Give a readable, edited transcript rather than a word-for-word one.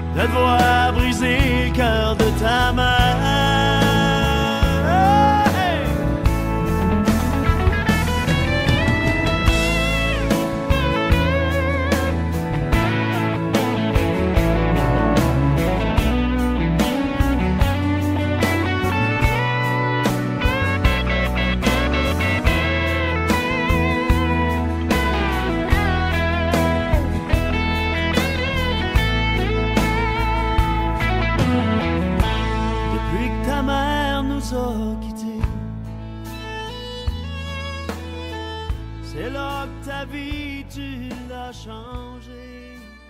de te voir briser le cœur de ta mère. C'est là que ta vie, tu l'as changée.